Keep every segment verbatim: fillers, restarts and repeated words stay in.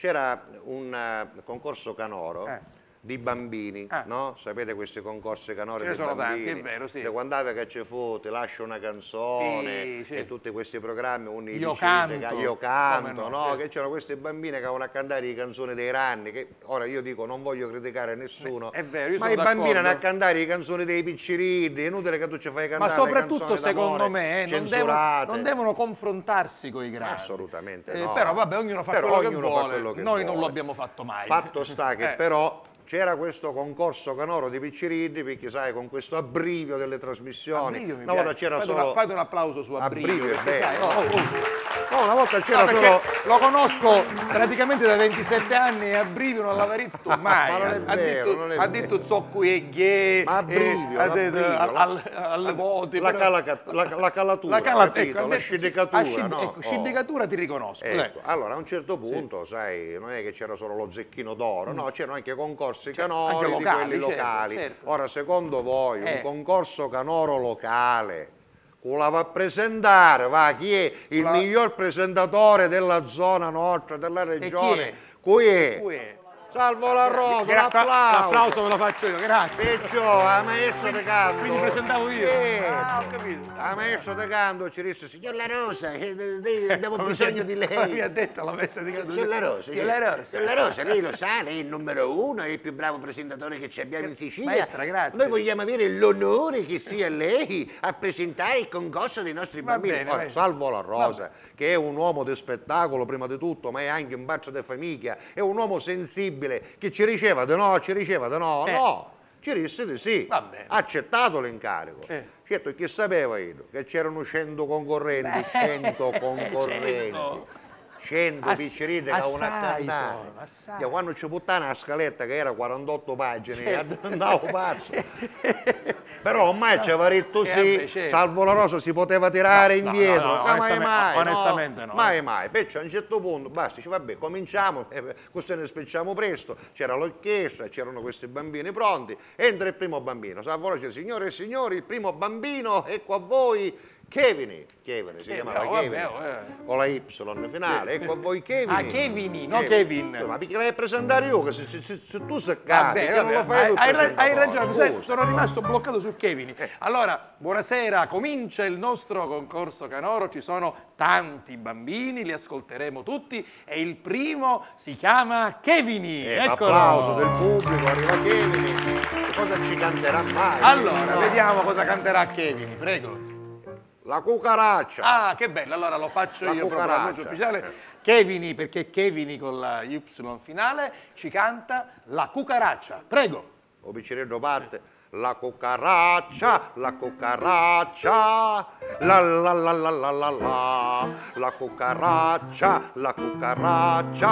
c'era un uh, concorso canoro eh. di bambini, ah. no? Sapete questi concorsi canoro Ce ne di sono bambini? tanti, è vero, sì. Quando aveva che ci fu, ti lascio una canzone sì, sì. e tutti questi programmi, un io canto, io canto, no, no? sì. Che c'erano questi bambini che avevano a cantare le canzoni dei ranni, che ora io dico non voglio criticare nessuno, è vero, io ma sono i bambini hanno a d'accordo. cantare le canzoni dei piccirilli, è inutile che tu ci fai cantare ma soprattutto secondo me eh, non, devono, non devono confrontarsi con i grandi. Assolutamente eh, no. Però vabbè, ognuno fa però quello ognuno che vuole, fa quello che noi vuole. non lo abbiamo fatto mai. Fatto sta che eh. però c'era questo concorso canoro di piccirilli, perché sai, con questo abbrivio delle trasmissioni, abbrivio una volta c'era fate solo... Una, fate un applauso su abbrivio. Abbrivio, è bello. Oh, oh. No, una volta c'era no, solo... Lo conosco praticamente da ventisette anni e abbrivio non l'aveva detto mai. Ma non è ha vero, detto, non è ha vero. detto zocco e ghe, Ma abbrivio, eh, abbrivio, al, la, al, alle voti. La, però... calaca, la, la calatura, la, cala, capito? ecco, La scidicatura, scid, no? Ecco, scidicatura oh. ti riconosco. Ecco. Allora, a un certo punto, sì. sai, non è che c'era solo lo zecchino d'oro, mm. no, c'erano anche concorsi certo, canori anche locali, di quelli certo, locali. Certo. Ora, secondo voi, eh. un concorso canoro locale, con la va a presentare, va, chi è il la... miglior presentatore della zona nostra, della regione? Chi è? Qui è? Salvo la Rosa, un applauso. L'applauso me lo faccio io, grazie. Perciò, la maestra di canto. Quindi presentavo io. Eh, ah, ho capito. La maestra di canto ci disse, signor La Rosa, abbiamo bisogno di lei. Come mi ha detto la maestra di canto? Signor La Rosa. Signor La Rosa. Signor La Rosa, lei lo sa, lei è il numero uno, è il più bravo presentatore che ci abbiamo in Sicilia. Maestra, grazie. Noi vogliamo avere l'onore che sia lei a presentare il concorso dei nostri Va bambini. bene, Ora, salvo La Rosa, che è un uomo di spettacolo prima di tutto, ma è anche un padre di famiglia, è un uomo sensibile che ci riceve di no, ci riceva di no, eh. no, ci disse di sì, ha accettato l'incarico. Eh. Certo, che sapeva io? Che c'erano cento concorrenti, Beh, cento concorrenti. cento piccerini che avevano a cantare. Io quando ci buttava una scaletta che era quarantotto pagine, certo. andavo pazzo. Però ormai ci aveva detto sì, eh, certo. Salvo La Rosa si poteva tirare no, indietro. No, no, no, ma mai, mai, onestamente no. no. Mai, mai. Perciò a un certo punto, basta, dice, vabbè, cominciamo, eh, questo ne spicciamo presto. C'era l'orchestra, c'erano questi bambini pronti. Entra il primo bambino. Salvo La Rosa dice, signore e signori, il primo bambino, ecco a voi. Kevin, Kevin, si chiamava oh, Kevin, vabbè, eh. con la Y finale, sì. Ecco a voi Kevin. Ah, Kevin, no Kevin. Kevin. Ma perché l'hai presentare io, che se, se, se, se tu sei cazzo, vabbè, non lo fai hai, hai, hai ragione, Scusa. sono rimasto bloccato su Kevin. Eh. Allora, buonasera, comincia il nostro concorso canoro, ci sono tanti bambini, li ascolteremo tutti e il primo si chiama Kevin. Eh, applauso del pubblico, arriva Kevin. Cosa ci canterà mai? Allora, no. vediamo cosa canterà Kevin, prego. La cucaraccia. Ah, che bello, allora lo faccio la io proprio l'annuncio ufficiale. Eh. Kevin, perché Kevin con la Y finale ci canta La cucaraccia. Prego. O piccerello parte. La cucaraccia, la cucaraccia, la la la la la la la, la cucaraccia, la cucaraccia,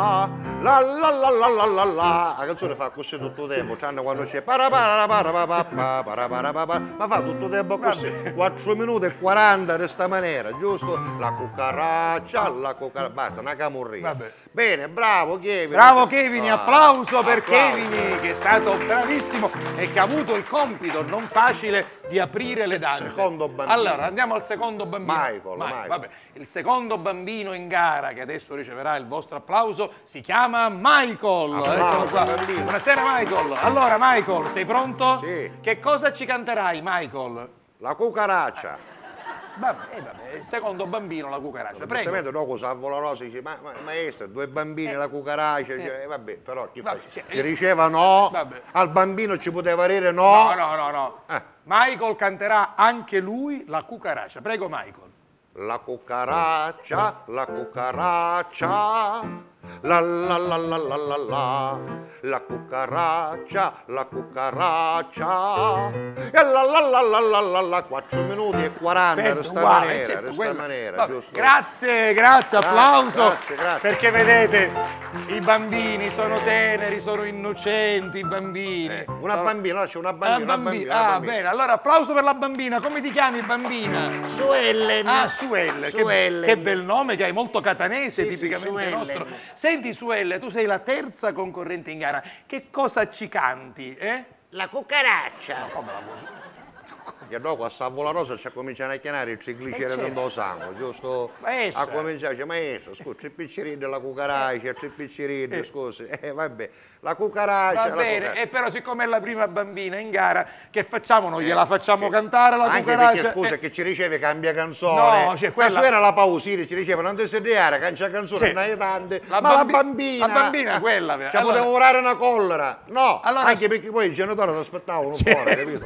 la la la la la la la. La canzone fa così tutto il tempo, tranne quando c'è para para para para para para para para, ma fa tutto il tempo così, quattro minuti e quaranta di sta maniera, giusto? La cucaraccia, la cucaraccia, basta, una camurria. Bene, bravo Kevin. Bravo Kevin, ah, applauso per applauso. Kevin che è stato bravissimo e che ha avuto il compito non facile di aprire le danze. Secondo bambino. Allora, andiamo al secondo bambino. Michael, Michael. Michael. Vabbè. Il secondo bambino in gara che adesso riceverà il vostro applauso si chiama Michael. Eccolo qua. Buonasera Michael. Allora Michael, sei pronto? Sì. Che cosa ci canterai Michael? La cucaraccia. Vabbè, vabbè, il secondo bambino la cucaraccia, prego. Giustamente dopo Salvo La Rosa dice, ma, ma maestro, due bambini, eh, la cucaraccia, eh, cioè, vabbè, però chi vabbè, fa? cioè, ci riceva no, vabbè. Al bambino ci poteva dire no. No, no, no, no. Eh. Michael canterà anche lui la cucaraccia, prego Michael. La cucaraccia, la cucaraccia, la la la la la la la, la cucaraccia, la cucaraccia, e la la la la la la la, quattro minuti e quaranta, Sento, questa uguale, maniera, certo, questa quella. maniera, Vabbè, giusto? Grazie, grazie, applauso, grazie, grazie. Perché vedete, i bambini sono teneri, sono innocenti, i bambini. Eh, una sono... bambina, c'è una bambina, una bambina, Ah, una bambina. bene, allora applauso per la bambina, come ti chiami bambina? Suellen. Ah, Suelle, Suellen. Che, che bel nome che hai, molto catanese, sì, tipicamente sì, nostro. Senti Suelle, tu sei la terza concorrente in gara, che cosa ci canti, eh? La cucaraccia. No, come la vuoi? E dopo a Savola Rosa ci cominciano a chiamare il trigliceride dentro sangue, giusto? Maestra. A cominciare, dice, maestro, scusa, tre picciridi della cucaracia, tre picciridi, eh. scusi. Eh, vabbè, la cucaracia... Va bene, cucaracia. e però siccome è la prima bambina in gara, che facciamo? Non gliela facciamo eh, cantare la anche cucaracia? Anche perché, scusa, eh. che ci riceve cambia canzone. No, cioè quella... era la pausina, ci diceva, non ti sediare, cancia canzone, sì. non tante. La ma bambi... la bambina... La bambina è quella. Cioè, allora... potevo orare una collera. No, allora... anche perché poi il genitore ti aspettavano fuori, capito?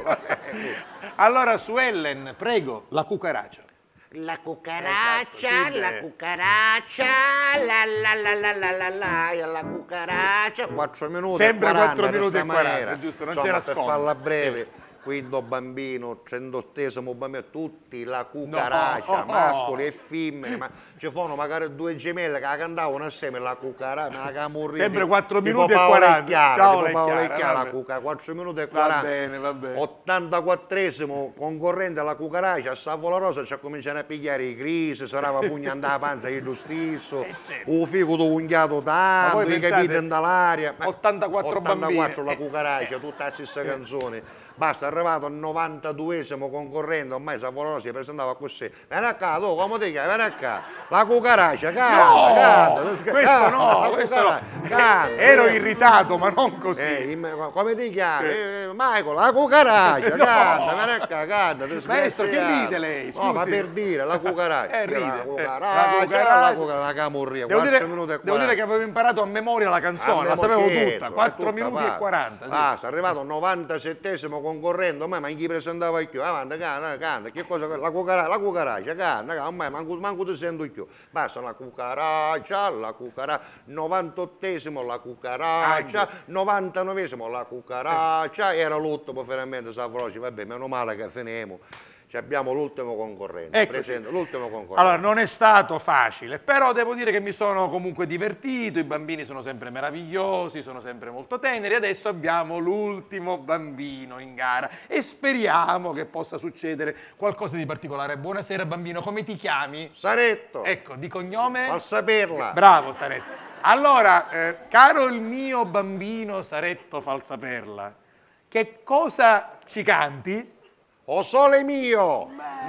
Allora, su Ellen, prego, la cucaracia. La cucaraccia, esatto, la cucaraccia, la la la la la la la, la cucaraccia. quattro minuti Sempre e quaranta, quattro minuti e quaranta, maniera. giusto, non Insomma, c'era per sconto. farla breve. Sì. Quinto bambino, trentottesimo bambino, tutti la cucaraccia, no. mascoli e femmine, ma ci fanno magari due gemelle che cantavano assieme la cucaraccia, la camurrita. Sempre quattro minuti e quaranta. Ciao Lecchiara, la cuca, quattro minuti e quaranta. Va bene, va bene. ottantaquattresimo concorrente alla cucaraccia, a Savola Rosa ci cominciano a pigliare i crisi, sarava pugna andare la panza io stesso, eh, certo. un figo unghiato tanto, i capiti dall'aria. ottantaquattro bambini. ottantaquattro la cucaraccia, tutta la stessa canzone. Basta, è arrivato al novantaduesimo concorrente, ormai Savola Rosa si presentava così. Vieni qua, tu, come ti chiami? Vieni qua. La cucaraccia, canta, no, canta. Questo canta, no, questo no. Canta. Ero irritato, ma non così. Eh, come ti chiami? Eh, Michael, la cucaraccia, no. Canta, vieni qua, canta. Maestro, che ride lei? Scusi. No, ma per dire, la cucaraccia. Eh, ride. La cucaraccia, la cucaraccia, la, cucaraccia, la camurria, devo dire, minuti e devo dire che avevo imparato a memoria la canzone, la sapevo tutta, quattro minuti e quaranta. Sì. Basta, è arrivato al novantasettesimo concorrente, ormai ma chi presentava più? Avanti, canta, canta, che cosa? La cucaraccia, la cucaraccia, canta, canta, ormai manco, manco ti sento più. Basta, la cucaraccia, la cucaraccia, novantottesimo la cucaraccia, anche. novantanovesimo la cucaraccia, era l'ultimo veramente, Savolosi, vabbè, meno male che finiamo. Abbiamo l'ultimo concorrente, ecco, presente, l'ultimo concorrente. Allora, non è stato facile, però devo dire che mi sono comunque divertito, i bambini sono sempre meravigliosi, sono sempre molto teneri, adesso abbiamo l'ultimo bambino in gara e speriamo che possa succedere qualcosa di particolare. Buonasera bambino, come ti chiami? Saretto. Ecco, di cognome? Falsaperla. Bravo Saretto. Allora, eh, caro il mio bambino Saretto Falsaperla, che cosa ci canti? O sole mio!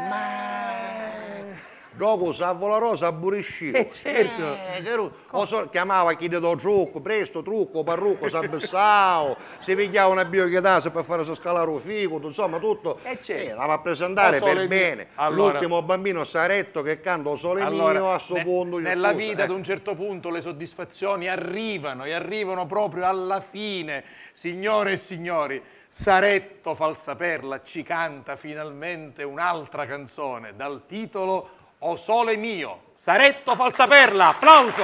Ma... Dopo Savola Rosa abburiscito. Eh certo. Eh, o so, chiamava chi ti do trucco, presto, trucco, parrucco, s'abbessao, si pigliava una biochietasa per fare scalare un figo, insomma tutto. Eh certo. Eh, la va a presentare per mio. Bene. Allora, l'ultimo bambino Saretto che canta O sole allora, mio, a suo ne, punto. Nella scusa, vita eh. ad un certo punto le soddisfazioni arrivano e arrivano proprio alla fine. Signore e signori, Saretto Falsaperla ci canta finalmente un'altra canzone dal titolo O sole mio. Saretto Falsaperla, applauso!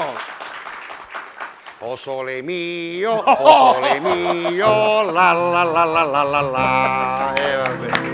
O sole mio, o sole mio, la la la la la la la. Eh, vabbè.